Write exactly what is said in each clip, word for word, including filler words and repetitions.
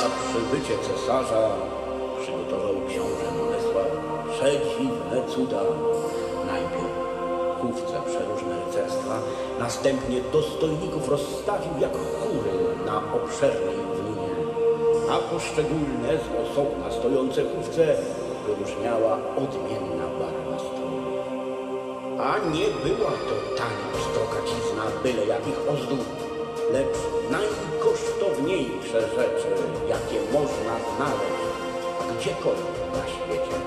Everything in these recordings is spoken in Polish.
przybycie cesarza przygotował książę Bolesław przedziwne cuda. Najpierw chówce przeróżne rycerstwa, następnie dostojników rozstawił jak chóry na obszernej równinie, a poszczególne z osobna stojące chówce wyróżniała odmienna barwa stroju. A nie była to tania pstrokacizna byle jakich ozdób, lecz najkosztowniejsze rzeczy, jakie można znaleźć gdziekolwiek na świecie.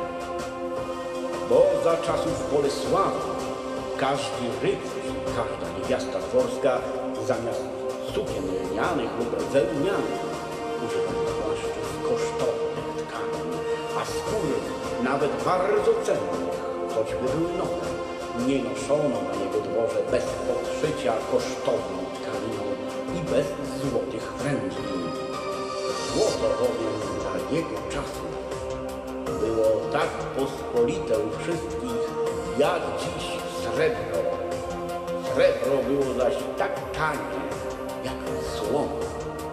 Bo za czasów Bolesława każdy rycerz, każda niewiasta dworska zamiast sukien lnianych lub wełnianych używano płaszczy z kosztownych tkanin, a skóry nawet bardzo cennych, choćby były nowe, nie noszono na jego dworze bez podszycia kosztowną tkaniną i bez złotych frędzli. Złoto bowiem dla jego czasu było tak pospolite u wszystkich, jak dziś srebro. Srebro było zaś tak tanie, jak słoma.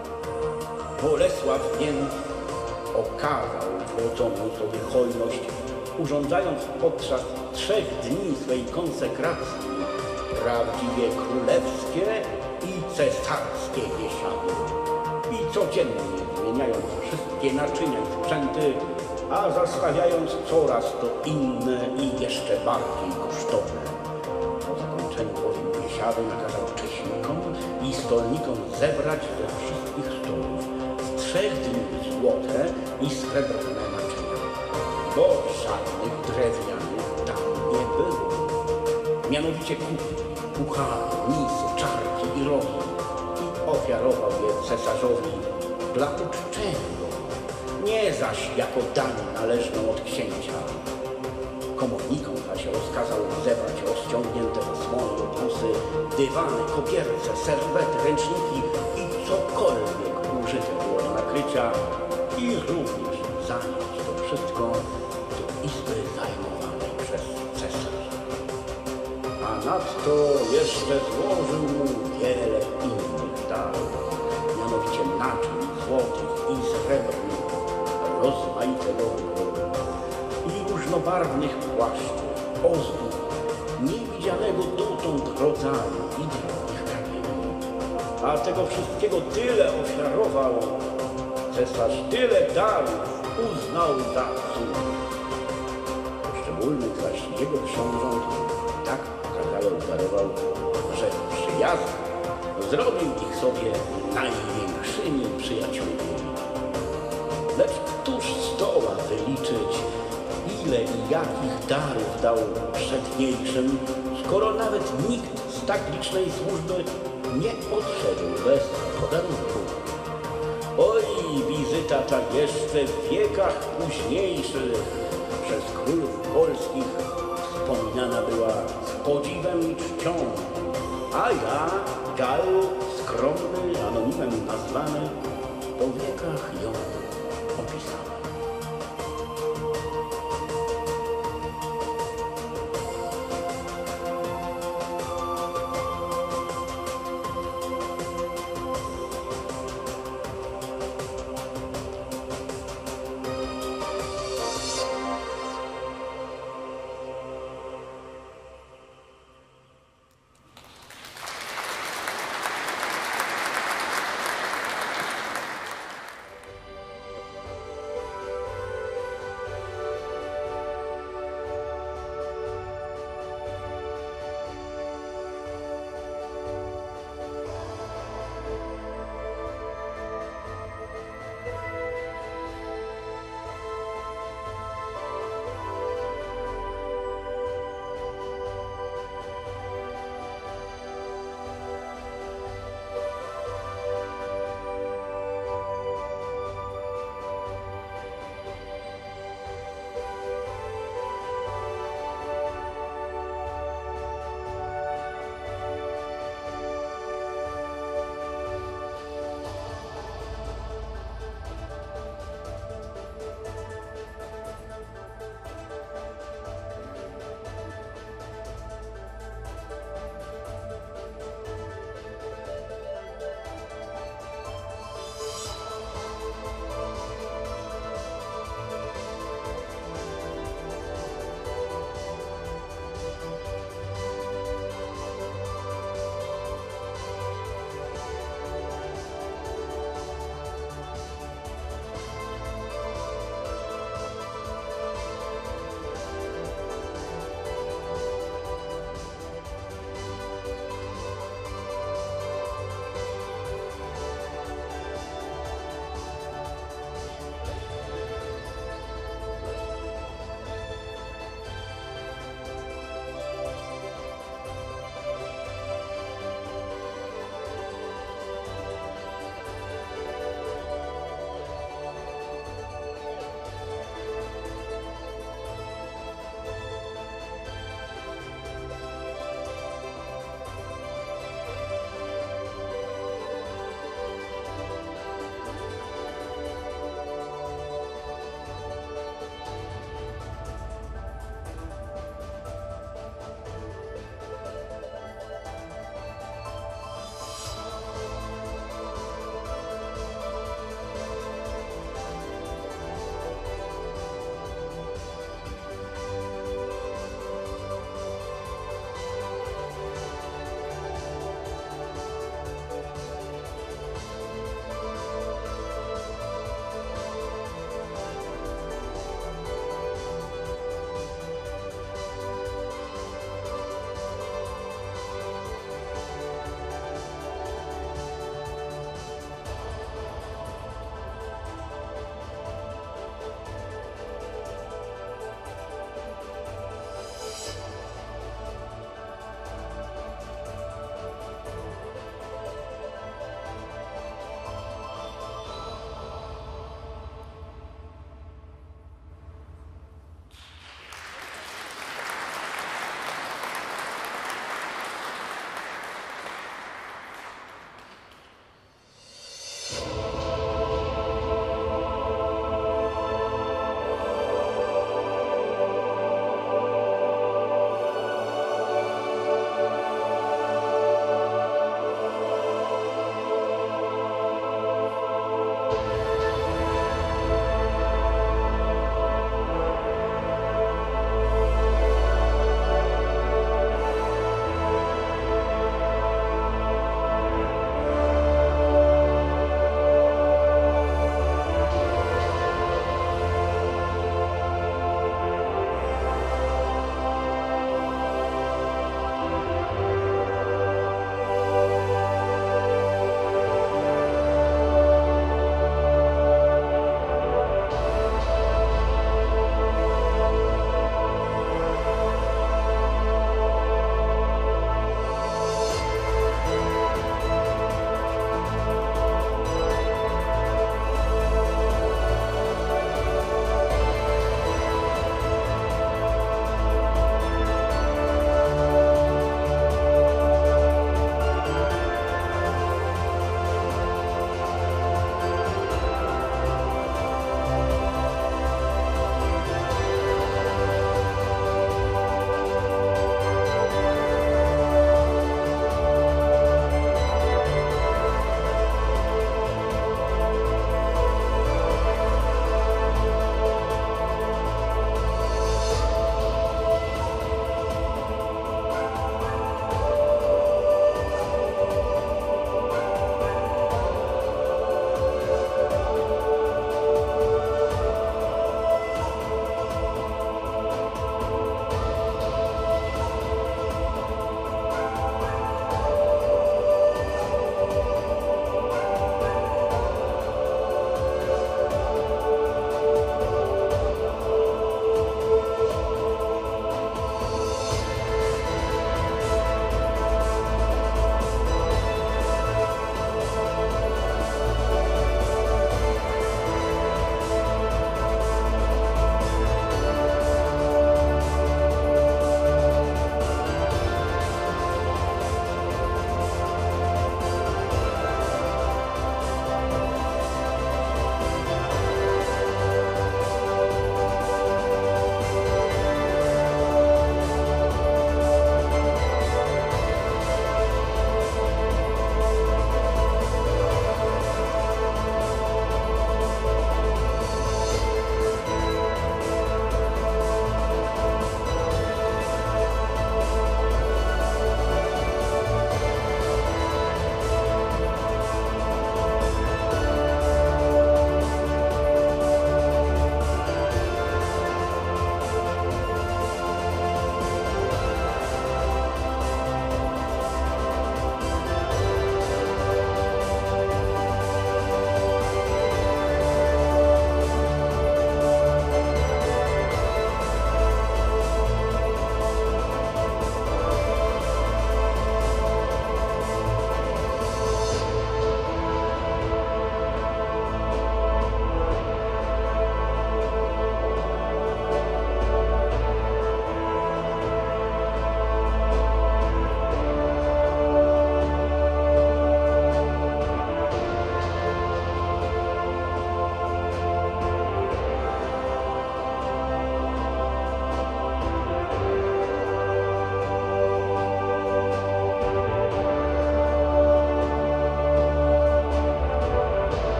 Bolesław więc okazał wrodzoną sobie hojność, urządzając podczas trzech dni swej konsekracji prawdziwie królewskie i cesarskie biesiady. I codziennie zmieniając wszystkie naczynia i sprzęty, a zastawiając coraz to inne i jeszcze bardziej kosztowne. Po zakończeniu bowiem biesiady nakazał cześnikom i stolnikom zebrać ze wszystkich stołów z trzech dni złote i srebrne naczynia, bo żadnych drewnianych tam nie było. Mianowicie kuchni, puchary, misy, czarki i rogi i ofiarował je cesarzowi dla uczczenia, nie zaś jako dań należną od księcia. Komornikom zaś rozkazał zebrać rozciągnięte ze słony obrusy, dywany, kopierce, serwety, ręczniki i cokolwiek użyte było do nakrycia i również zanieść to wszystko do izby zajmowanej przez cesarza. A nadto jeszcze złożył mu wiele innych darów, mianowicie naczyń złotych i srebrnych, rozmaitego wyboru i różnobarwnych płaszczy, ozdób, niewidzianego dotąd rodzaju i drogich kamieni. A tego wszystkiego tyle ofiarował, cesarz tyle darów uznał za cud. Poszczególnych zaś jego książąt tak okazało darował, że przyjazd zrobił ich sobie największymi przyjaciółmi. Lecz któż zdoła wyliczyć, ile i jakich darów dał przedniejszym, skoro nawet nikt z tak licznej służby nie odszedł bez podarunku. Oj, wizyta ta jeszcze w wiekach późniejszych przez królów polskich wspominana była z podziwem i czcią, a ja, Gal, skromny, anonimem nazwany, po wiekach ją opisałem.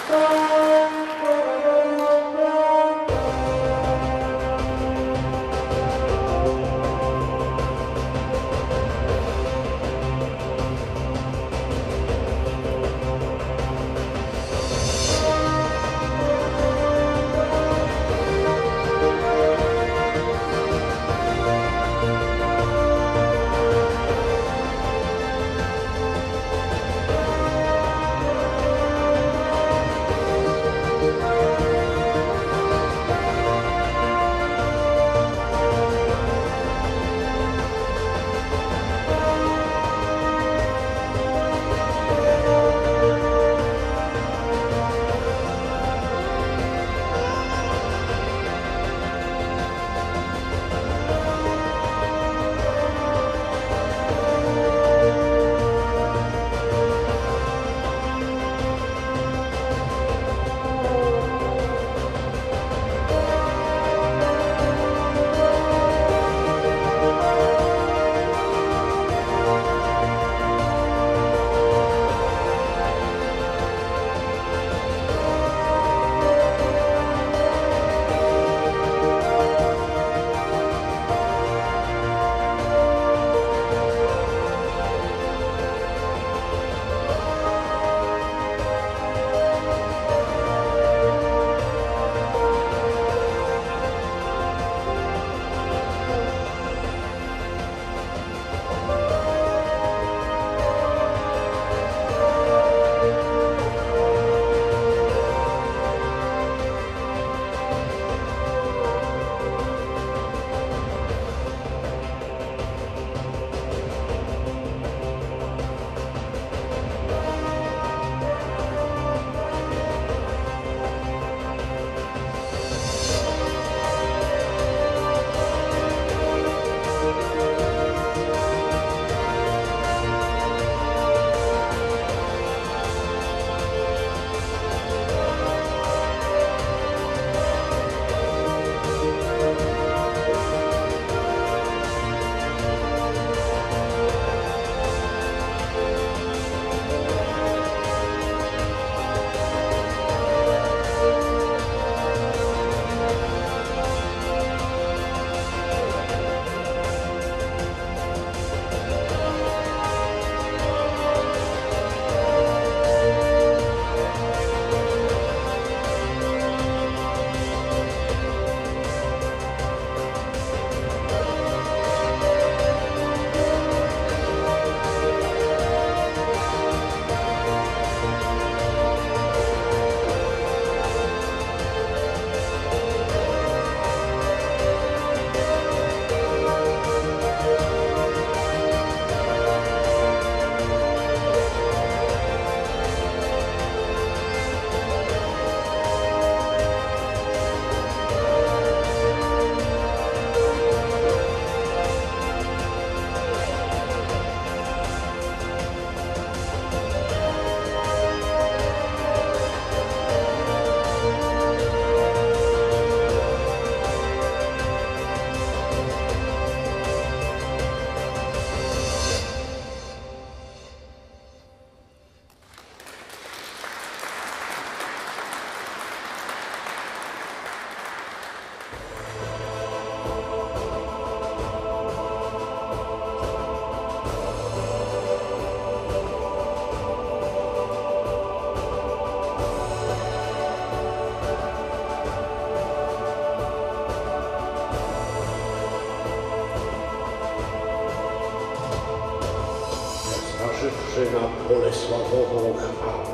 zważywszy na bolesławową chwałę,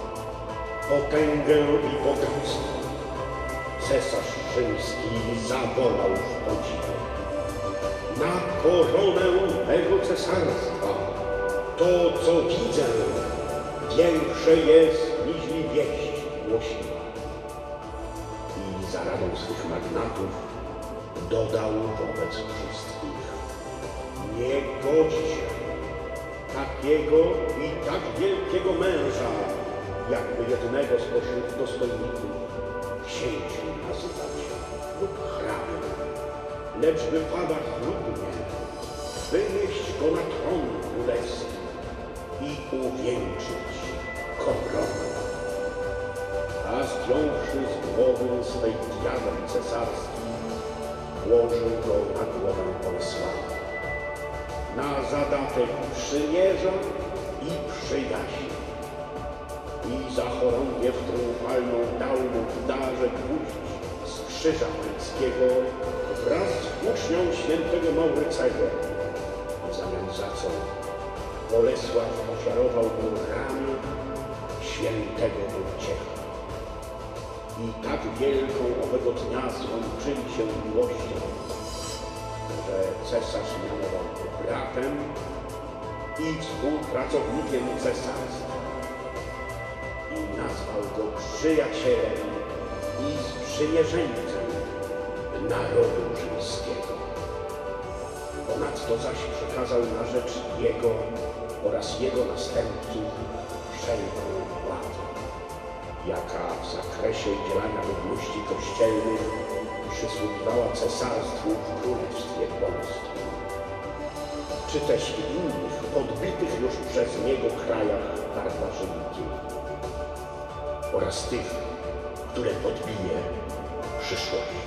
potęgę i bogactwo, cesarz rzymski zawołał w podziwu: na koronę mego cesarstwa to, co widzę, większe jest, niźli wieść głosiła. I za radą swych magnatów dodał wobec wszystkich: nie godzi się takiego i tak wielkiego męża, jakby jednego spośród dostojników księciem nazywać lub hrabiem, lecz wypada chlubnie wynieść go na tron królewski i uwieńczyć koroną. swej diadem cesarski, włożył go na głowę Bolesława. Na zadatek przymierza i przyjaźni. I za chorągiew triumfalną dał mu w darze gwóźdź z krzyża pańskiego wraz z włócznią świętego Maurycego, w zamian za co Bolesław ofiarował mu ramię świętego Wojciecha. I tak wielką owego dnia złączyli się miłością, że cesarz mianował go bratem i współpracownikiem cesarstwa i nazwał go przyjacielem i sprzymierzeńcem narodu rzymskiego. Ponadto zaś przekazał na rzecz jego oraz jego następców wszelką władzę, jaka w zakresie udzielania ludności kościelnych przysługiwała cesarstwu w Królestwie Polskim, czy też w innych podbitych już przez niego krajach barbarzyńskich oraz tych, które podbije w przyszłości.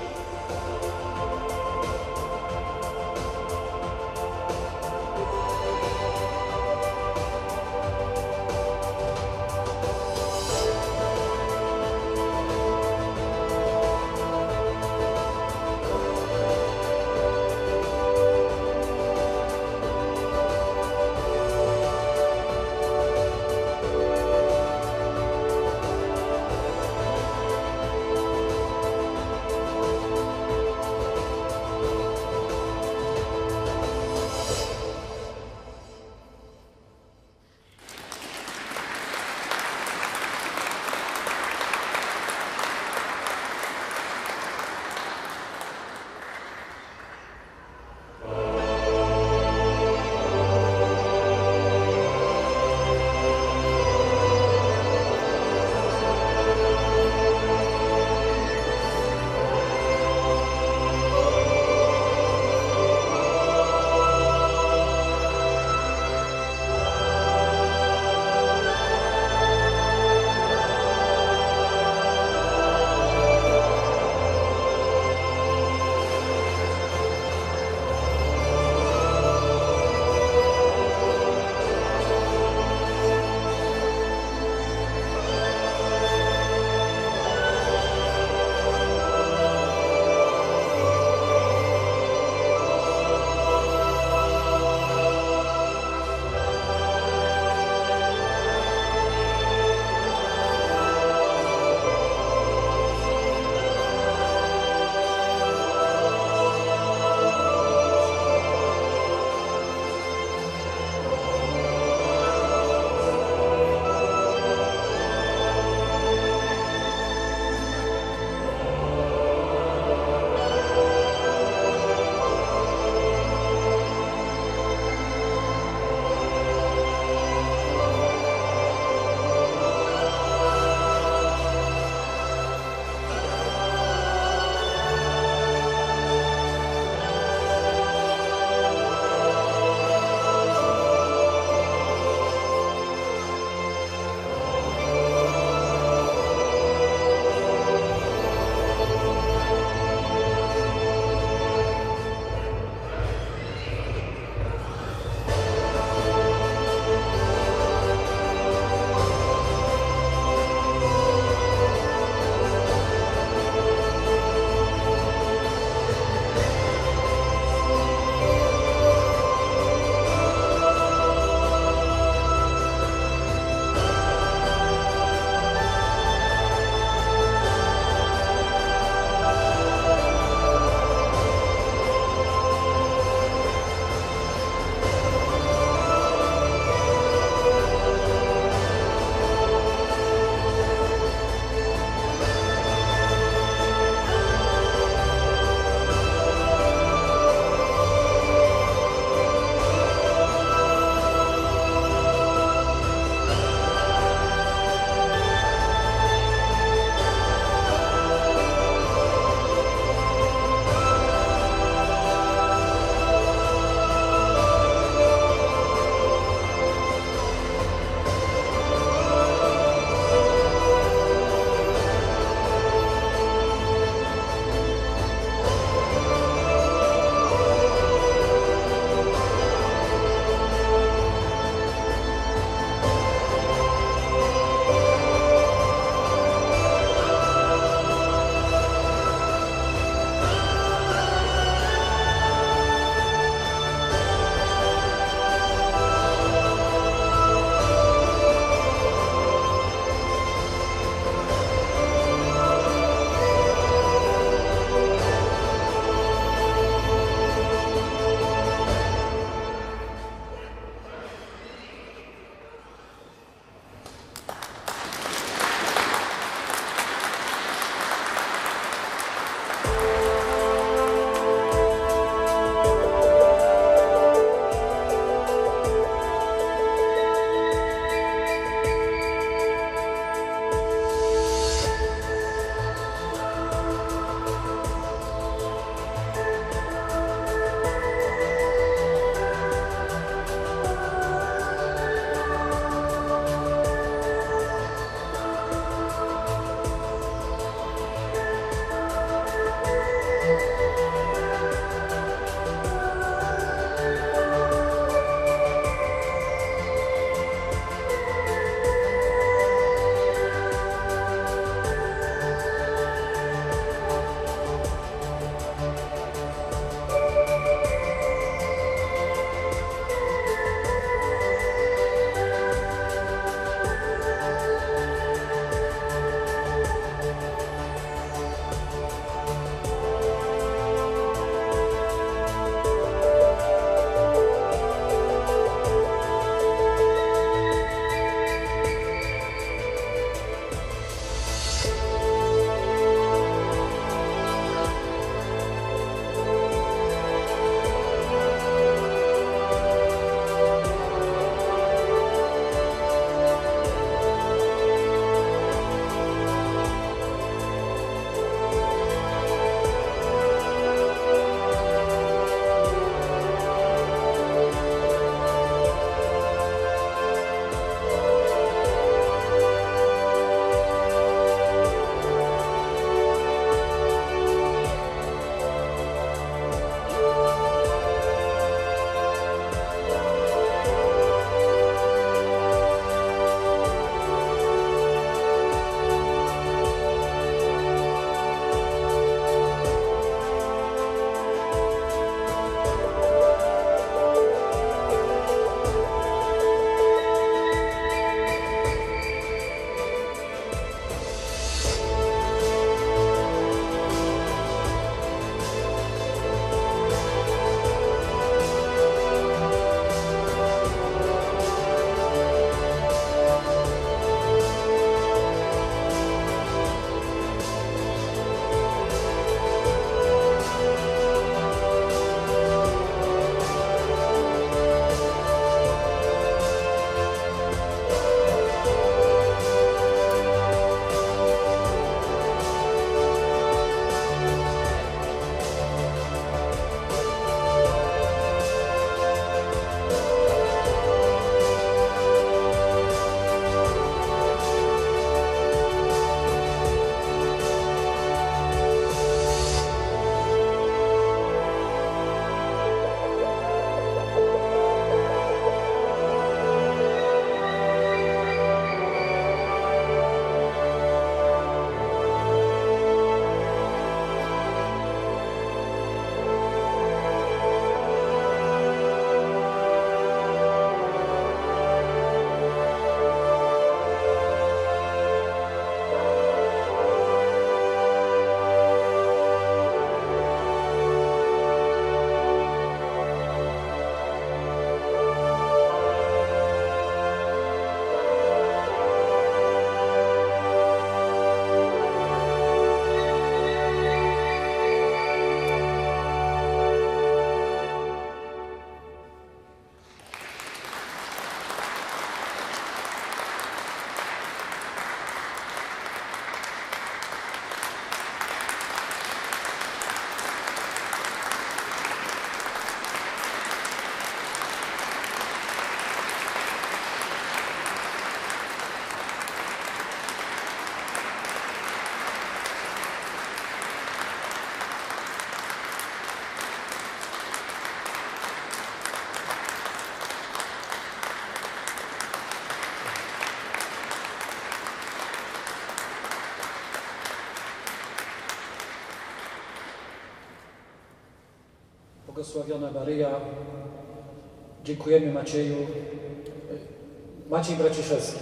Błogosławiona Maryja. Dziękujemy Macieju. Maciej Braciszewski.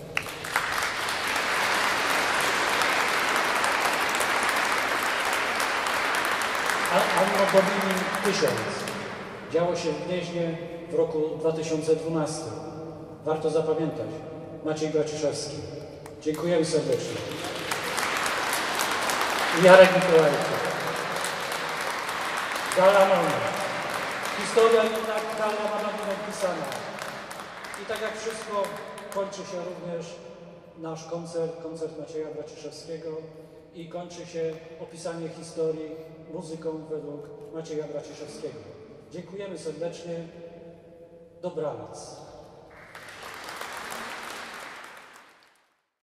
Anno Domini tysiąc. Działo się w Gnieźnie w roku dwa tysiące dwunastym. Warto zapamiętać. Maciej Braciszewski. Dziękujemy serdecznie. Jarek Mikołajczyk. Gala Mamy. Historia jednak Gala ma napisana. I tak jak wszystko, kończy się również nasz koncert, koncert Macieja Braciszewskiego i kończy się opisanie historii muzyką według Macieja Braciszewskiego. Dziękujemy serdecznie. Dobranoc.